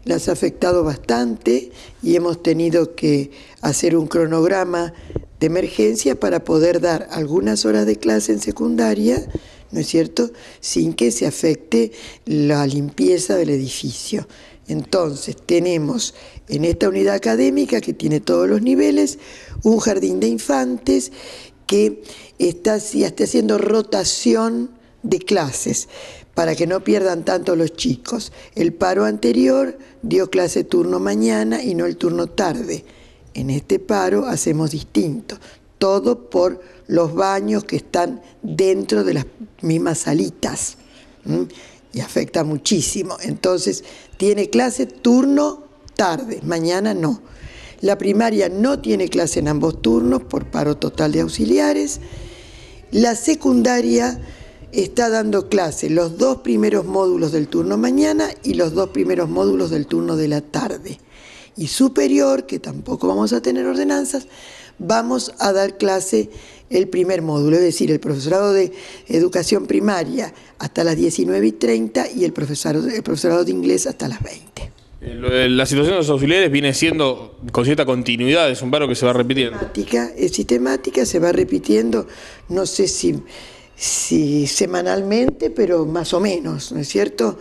las ha afectado bastante y hemos tenido que hacer un cronograma de emergencia para poder dar algunas horas de clase en secundaria, ¿no es cierto?, sin que se afecte la limpieza del edificio. Entonces tenemos en esta unidad académica, que tiene todos los niveles, un jardín de infantes que está haciendo rotación de clases para que no pierdan tanto los chicos. El paro anterior dio clase turno mañana y no el turno tarde. En este paro hacemos distinto, todo por los baños que están dentro de las mismas salitas, y afecta muchísimo. Entonces tiene clase turno tarde, mañana no. La primaria no tiene clase en ambos turnos por paro total de auxiliares. La secundaria está dando clase los 2 primeros módulos del turno mañana y los 2 primeros módulos del turno de la tarde. Y superior, que tampoco vamos a tener ordenanzas, vamos a dar clase el primer módulo, es decir, el profesorado de educación primaria hasta las 19:30 y el profesorado de inglés hasta las 20. La situación de los auxiliares viene siendo con cierta continuidad, es un paro que se va repitiendo. Es sistemática, se va repitiendo, no sé si semanalmente, pero más o menos, ¿no es cierto?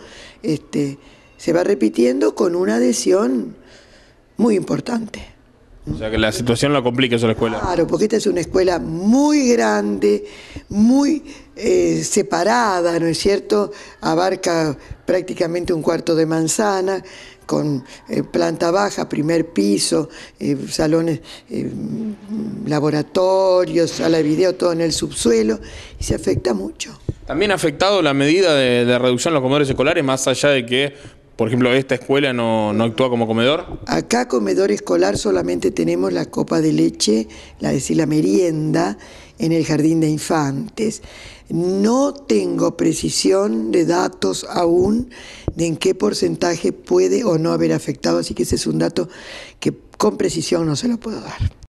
Se va repitiendo con una adhesión muy importante. O sea que la situación la complica eso la escuela. Claro, porque esta es una escuela muy grande, muy separada, ¿no es cierto? Abarca prácticamente un cuarto de manzana, con planta baja, primer piso, salones, laboratorios, sala de video, todo en el subsuelo, y se afecta mucho. ¿También ha afectado la medida de reducción de los comedores escolares, más allá de que, por ejemplo, esta escuela no actúa como comedor? Acá comedor escolar solamente tenemos la copa de leche, la merienda, en el jardín de infantes. No tengo precisión de datos aún de en qué porcentaje puede o no haber afectado, así que ese es un dato que con precisión no se lo puedo dar.